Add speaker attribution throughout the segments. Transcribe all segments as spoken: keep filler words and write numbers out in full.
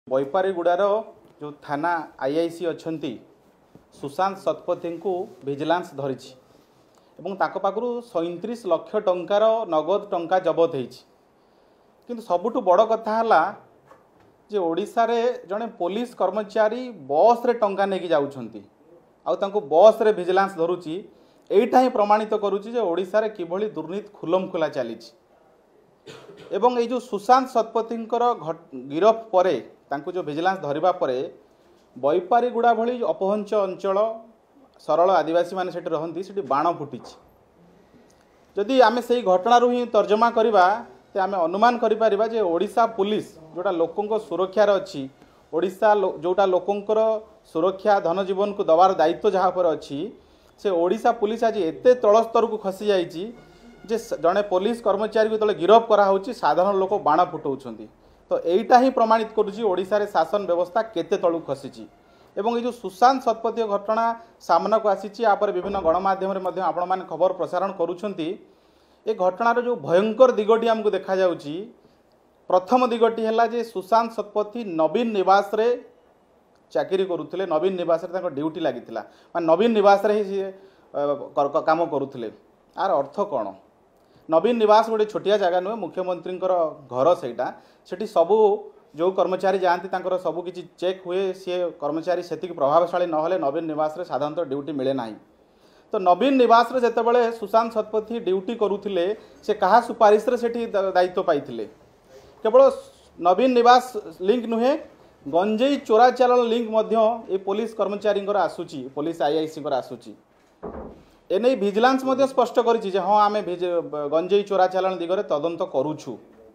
Speaker 1: बैपारीगुड़ार जो थाना आईआईसी अच्छा सुशांत शतपथी को विजिलेंस धरी पाखु सैंतीस लक्ष टंकार नगद टंका जबत हो सबुठ बड़ कथा है जे ओडिशा रे जड़े पुलिस कर्मचारी बस रे टंका नहीं जाउछंती आउ बस रे विजिलेंस धरुची एटा ही प्रमाणित करुची जे ओडिशा रे किभली दुर्नीति खुलम खुला चली एवं ये जो सुशांत शतपथी गिरफ पर जो विजिलेंस धरिबा परे बैपारीगुड़ा भली अपहंच अंचल सरल आदिवासी माने सेठी रहंती सेठी बाण फुटी जदि आमे सेही घटनारू ही तर्जमा करिबा ते आमे अनुमान करि परिबा जे ओडिशा पुलिस जोटा लोकंको सुरक्षार अच्छी ओडिशा लो, जोटा लोकंकर सुरक्षा धन जीवन को दबार दायित्व जहाँ पर अच्छी से ओडिशा पुलिस आज एते तल स्तर को खसी जाइए जे जड़े पुलिस कर्मचारी को तले गिरफ कराऊँच साधारण लोक बाण फुटाऊँच तो यहीटा ही प्रमाणित करुँची ओडिशा रे शासन व्यवस्था केते तलू खसी एवं ये जो सुशांत शतपथी घटना सामना को आसी आपर विभिन्न गणमाध्यम आपण मैंने खबर प्रसारण करुँच ए घटनार जो भयंकर दिगटी आमको देखा जाउची प्रथम दिगटी है जे सुशांत शतपथी नवीन निवास रे चाकरी करुले नवीन निवास रे ड्यूटी लगी नवीन निवास रे ही काम करुले आर अर्थ कौन नवीन निवास गोटे छोटिया जगह नुहे मुख्यमंत्री घर सेटा सेठी सबू जो कर्मचारी जाती सबू किसी चेक हुए सी कर्मचारी से प्रभावशाली नहले नवीन निवास रे साधारणतः ड्यूटी मिले ना तो नवीन निवास रे जेतेबेले सुशांत शतपथी ड्यूटी करुले से कहा सुपारिश रे सेठी दायित्व पाइथिले केवल नवीन निवास लिंक नुहे गंजेई चोरा चालान लिंक मध्य ए पुलिस कर्मचारी आसूची पुलिस आईआईसी आसूची एने विजिलेंस मध्य स्पष्ट करिछि जे हाँ आमे गंजेई चोरा चालान दिगरे तदंत करूछु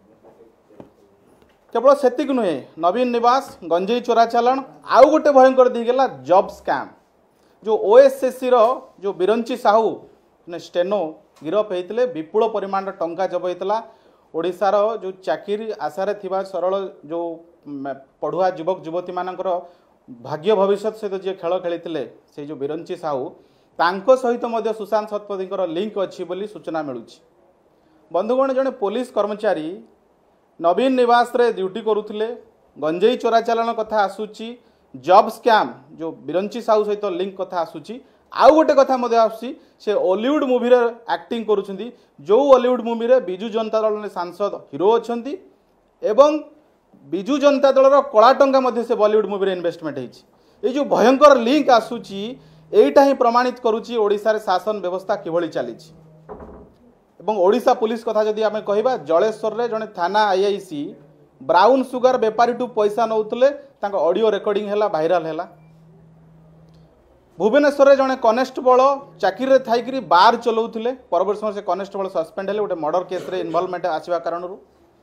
Speaker 1: केवल सेतिक नुहे नवीन निवास गंजेई चोरा चालान आउ गोटे भयंकर दिगला जॉब स्कैम जो ओएसएससी रो जो बिरंची साहू ने स्टेनो गिरफ होते विपुल परिमाण टंका जब होता ओडिशार जो चाकरी आशारे थिबा सरल जो पढ़ुआ युवक युवती मानकर भाग्य भविष्य सहित जी खेल खेली से जो बिरंची साहू तांको सहित मध्य सुशांत शतपथी लिंक अच्छी बोली सूचना मिलूची बंधुगण जड़े पुलिस कर्मचारी नवीन निवास रे ड्यूटी करुले गंजेई चोरा चालान कथा आसूची जॉब स्कैम जो बिरंची साहू सहित लिंक कथा आसूची आउ गोटे कथा मध्य आसी से हॉलीवुड मूवी रे एक्टिंग करुछंती जो हॉलीवुड मूवी रे बिजू जनता दल ने सांसद हीरो अछंती एवं बिजू जनता दल कला टंका मध्य से बॉलीवुड मूवी रे इन्वेस्टमेंट होई जो भयंकर लिंक आसूची एटा ही प्रमाणित करुची ओडिशा रे शासन व्यवस्था किभली चलीची एवं ओडिशा पुलिस कथा जदि आमे कहिबा जलेश्वर रे जने थाना आईआईसी ब्राउन सुगर बेपारी टू पैसा नौतले तांको ऑडियो रिकॉर्डिंग हैला वायरल हैला भुवनेश्वर रे जने कनेस्टेबल चाकरी रे थाइकरी बार चलाउथिले परवर्ती समय से कनेस्टेबल सस्पेंड हेले गोटे मर्डर केस रे इन्वॉल्वमेंट आसीबा कारणरू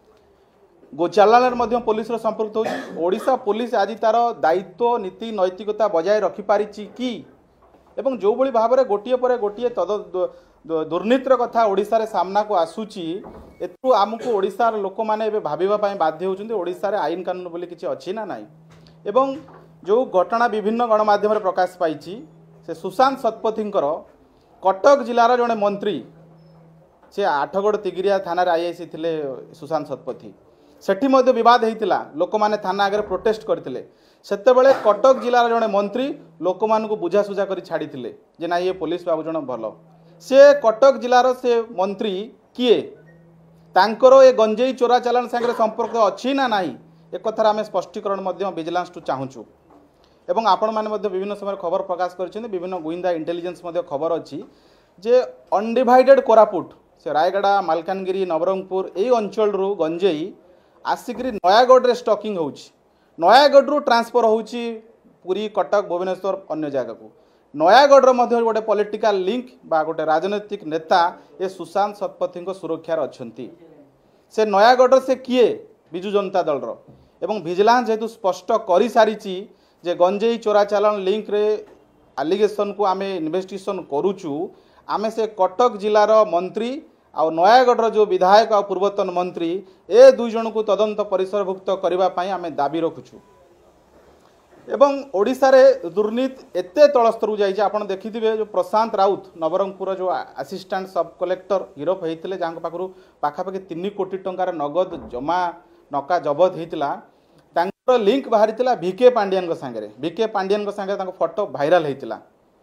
Speaker 1: गोचालान मध्य पुलिस रो संपर्क होउची ओडिशा पुलिस आज तार दायित्व नीति नैतिकता बजाय रखि पारिची कि एवं जो भली भाव में गोटे पर गोटे तद दुर्नीतिर कथा ओडिशा रे सामना को आसूची एतु आमको ओडिशार लोक मैंने भाविबा पई बाध्य होउचंती ओडिशा रे आईन कानून बोली किछि अछि ना नाही एवं जो घटना विभिन्न गणमाध्यम प्रकाश पाई से सुशांत शतपथी कटक जिलार जड़े मंत्री से आठगड़ तिगिरिया थाना आईआईसी थिले सुशांत शतपथी सेठी मध्य विवाद होता लोक मैंने थाना आगे प्रोटेस्ट करते सेतेबेले कटक जिलार जड़े मंत्री लोक मानू बुझासुझा कर छाड़ी जे ना ये पुलिस बाबू जन भल से कटक जिलार से मंत्री किए तांकर ए गंजेई चोरा चालान संगे संपर्क अच्छी ना नाही एक कथार आम स्पष्टीकरण विजिलेंस टू चाहूँ एवं आपण मैंने विभिन्न समय खबर प्रकाश कर विभिन्न गुइंदा इंटेलिजेंस खबर अच्छी जे अनडिवाइडेड कोरापुट से रायगड़ा मालकानगिरी नवरंगपुर यही अंचल रु गंजेई आसिक नयागढ़ रे स्टॉकिंग होउची नयागढ़ रु ट्रांसफर होउची पुरी कटक भुवनेश्वर अन्य जगह को नयागढ़ मध्य गोटे पॉलिटिकल लिंक बा गोटे राजनैतिक नेता ये सुशांत शतपथी सुरक्षार अच्छी से नयागढ़ से किए बिजू जनता दल रो एवं विजिलेंस जेहेतु स्पष्ट कर सारी जे गंजेई चोरा चालान लिंक रे आलिगेशन को आमे इन्वेस्टिगेशन करूचु आमे से कटक जिलार मंत्री आ नयागढ़ जो विधायक आ पूर्वतन मंत्री ए दुई जन को तदंत परिसरभुक्त करने आमे दाबी रखुचु एवं ओडिशा रे दुर्नीति एते तल स्तर जाइए आपड़ देखिथे जो प्रशांत राउत नवरंगपुर जो असिस्टेंट सब कलेक्टर गिरफ होते जहाँ पाखु पाखापाखि तीन कोटी टंकार नगद जमा नका जबत होता लिंक बाहरी भिके पांडियन सांगे भिके पांडियन सांगे फोटो भाइराल होता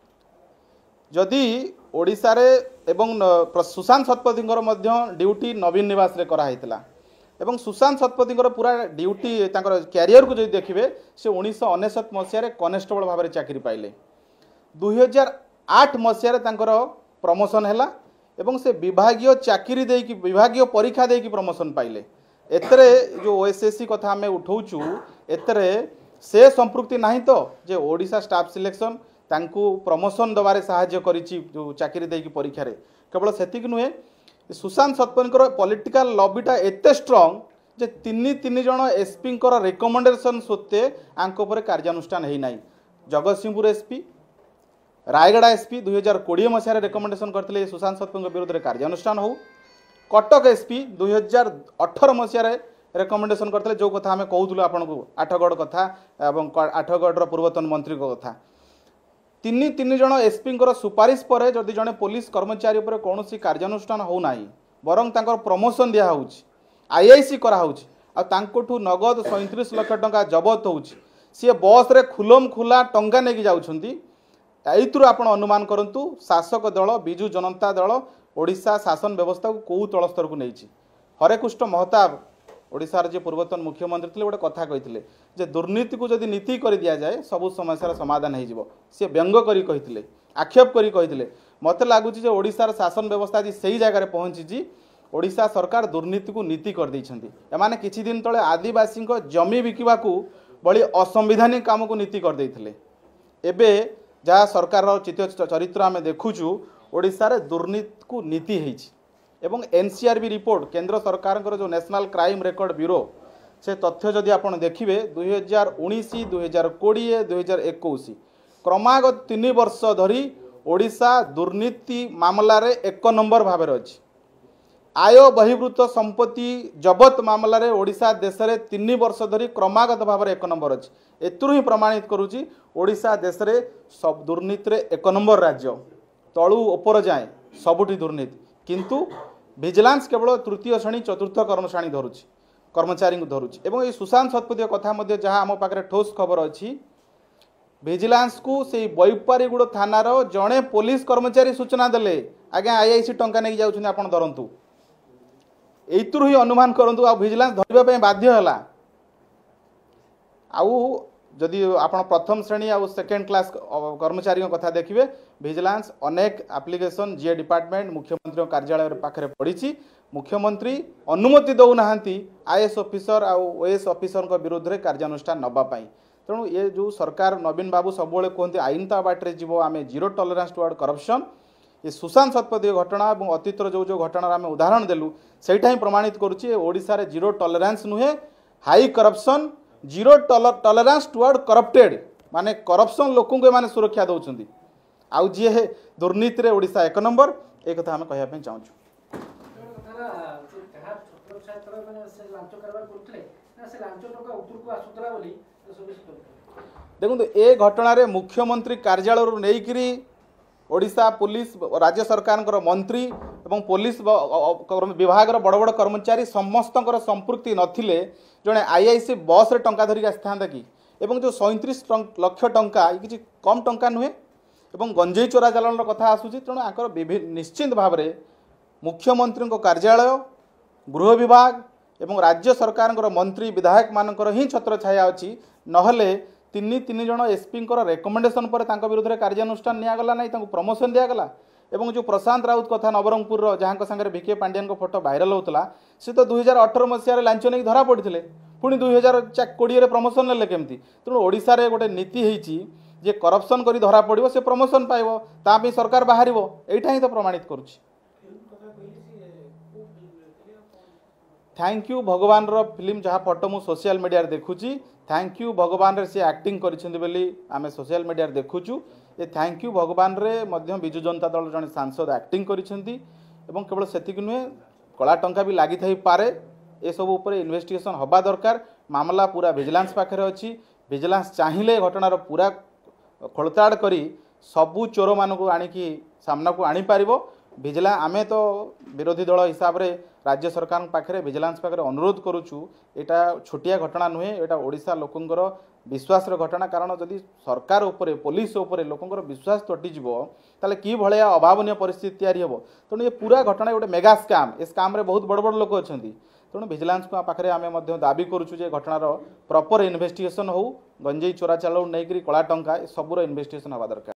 Speaker 1: जदि ओडिशा रे एवं सुशांत शतपथी ड्यूटी नवीन निवास रे कराइला एवं सुशांत शतपथी पूरा ड्यूटी क्यारियर को जो देखिए से उन्नीस अनेशत मसीह कनेस्टेबल भाव में चाकरी पाइले दुई हजार आठ मसीह प्रमोशन है एवं से विभागीय चाकरी देकी विभागीय परीक्षा देकी प्रमोशन पाइले एतरे जो ओएसएससी कथा आम उठाऊचु एतरे से संपृक्ति नहीं तो जे ओडिशा स्टाफ सिलेक्शन तांकू प्रमोशन दबारे साहाय्य करिछि जो चाकरी देकी परीक्षा रे केवल सेतिक नुहे सुशांत शतपथी पॉलिटिकल लॉबीटा एते स्ट्रांग जे तीन तीन जन एसपी रिकमेंडेशन सत्ते आंक पर कार्यानुष्ठान है ना जगतसिंहपुर एसपी रायगड़ा एसपी दुई हजार कोड़े मसीह रिकमेंडेशन करते सुशांत शतपथी विरुद्ध में कार्यानुष्ठान हो कटक एसपी दुई हजार अठर मसीह रिकमेंडेशन करते जो कथा आम कहूँ आपन को आठगढ़ कथा एवं आठगढ़ पूर्वतन मंत्री कथा तीन तीन जन एसपी सुपारिश पर जदि जड़े पुलिस कर्मचारी पर कौन कार्यानुष्ठान होना बरं तांकर प्रमोशन दिया आईआईसी कराऊँच आठू नगद सैंतीस लाख टंका जबत हो सी बस रे खुलम खुला टंका नहीं जाऊँगी यू आप अनुमान करूँ शासक दल विजु जनता दल ओडिशा शासन व्यवस्था को कौ तल स्तर को नहीं हरेकृष्ण महताब ओडिशार जे पूर्वतन मुख्यमंत्री थे गोटे कथा कही जे दुर्नीति को जदि नीति कर दि जाए सबू समस्यार समाधान हो सी व्यंग कर आक्षेप कर मत लगुच ओडिशार शासन व्यवस्था आज से जगह पहुँची ओडिशा सरकार दुर्नीति को नीति कर एमाने किछि दिन तले आदिवासी जमी बिकवा बड़ी असंवैधानिक काम को नीति करदे एबे जहाँ सरकार चरित्र आम देखुचु ओडिशा रे दुर्नीति को नीति होइछि एवं एनसीआरबी रिपोर्ट केंद्र सरकार जो नेशनल क्राइम रेकर्ड ब्यूरो से तथ्य जदि आप देखिए दुई हजार उन्नीस दुई हजार कोड़े दुई हजार इक्कीस क्रमागत तीन वर्ष धरी ओडिशा दुर्नीति मामला रे एक नंबर भाव अच्छी आय बहिर्भूत संपत्ति जबत मामला रे ओडिशा देश में तीन वर्ष धरी क्रमागत भाव में एक नंबर अच्छी एतु ही प्रमाणित करुच्ची ओडिशा देश में सब दुर्नीति रे एक नंबर राज्य तलू उपर जाए सबुठी दुर्नीति किंतु विजिलेंस केवल तृतीय श्रेणी चतुर्थ कर्मचारी धरुची कर्मचारी को धरुची एवं ये सुशांत शतपथी कथा जहाँ आम पाखे ठोस खबर अच्छी विजिलेंस को से बैपारीगुड़ थानार जड़े पुलिस कर्मचारी सूचना देले आज्ञा आईआईसी टंका नहीं जाऊँ आप धरतु यू ही अनुमान करूँ आ विजिलेंस धरने बाध्य है आउ जदि आप प्रथम श्रेणी आ सेकेंड क्लास कर्मचारी कथा देखिए विजिलेंस अनेक एप्लिकेशन जीए डिपार्टमेंट मुख्यमंत्री कार्यालय पाखे पड़ी मुख्यमंत्री अनुमति दौना आईएएस ऑफिसर आईएएस ऑफिसर विरुद्ध में कार्यानुष्ठान नापी तेणु ये जो सरकार नवीन बाबू सब कहते आईनता बाटे जीव आम जीरो टॉलरेंस टुवर्ड करप्शन ये सुशांत शतपथी घटना और अतीतर जो जो घटना आम उदाहरण देलु सेटा ही प्रमाणित करुच्चे ओडिशा रे जीरो टॉलरेंस नुहे हाई corruption zero tolerance toward corrupted माने करप्शन लोक को सुरक्षा दौरान आउ जी दुर्नीति रे ओडिशा एक नंबर एक कथा आम कहवाई चाहूँ देखो ए घटना रे मुख्यमंत्री कार्यालय नहींकरी ओडिशा पुलिस राज्य सरकार मंत्री एवं पुलिस विभाग बड़ बड़ कर्मचारी समस्त संपृक्ति नथिले जड़े आईआईसी बस रे टंका धरिक आसता कि एवं जो सैंतीस लक्ष टंका किसी कम टंका नुहे एवं गंजेई चोरा चालान कथा आसूची तेणु आंकर निश्चित भाव में मुख्यमंत्री कार्यालय गृह विभाग एवं राज्य सरकार मंत्री विधायक मानकर ही छत्र छाया अच्छी नहले तीन तीन जन एसपी रेकमेंडेशन पर विरुद्ध में कार्यानुष्ठान निगला ना प्रमोशन दिगला एवं जो प्रशांत राउत कथा नवरंगपुर जहाँ Sagar V K Pandian photo viral होता सी तो दुई हजार अठर मसीह लांच नहीं धरा पड़ते पुणी दुई हजार कोड़े प्रमोशन नेले केमती तेणु ओडिशा रे गोटे नीति होती जे करप्शन करी धरा पड़ो से प्रमोशन पाइब तापी सरकार बाहर एटा ही तो प्रमाणित करुच्ची थैंक यू भगवान रो फिल्म जहाँ फोटो मु सोशल मीडिया देखुची थैंक यू भगवान रे से एक्टिंग करिसेंती आम सोशल मीडिया देखुचु ये थैंक यू भगवान रे मध्य विजु जनता दल जन सांसद एक्टिंग करिसेंती एवं केवल सेतिक नुहे कला टंका भी लागि थाई पारे ए सब ऊपर इन्वेस्टिगेशन हवा दरकार मामला पूरा विजिलेंस पाखे अच्छी विजिलेंस चाहिए घटनार पूरा खोलताड़ करी सबू चोर मानक आणिकी सामना को आनी पारिबो विजिलेंस आमे तो विरोधी दल हिसाब रे राज्य सरकार पाखे विजिलेंस पाखे अनुरोध करुचु एटा छोटिया घटना नुहे एटा ओडिशा लोकंकर विश्वास घटना कारण जदि सरकार उपरे पुलिस उपरे लोकंकर विश्वास तुटिज ताले कि भलिया अभावनीय परिस्थिति तैयारी हम तेणु ये पूरा घटना गोटे मेगा स्काम ए स्काम रे बहुत बड़ बड़ लोक अच्छा तेणु विजिलेंस को पाखे आम दाबी करुचु जे घटनार प्रॉपर इन्वेस्टिगेशन हो गंजेई चोरा चालाण नहीं कला टंका सबूर इन्वेस्टिगेशन हवा दरकार।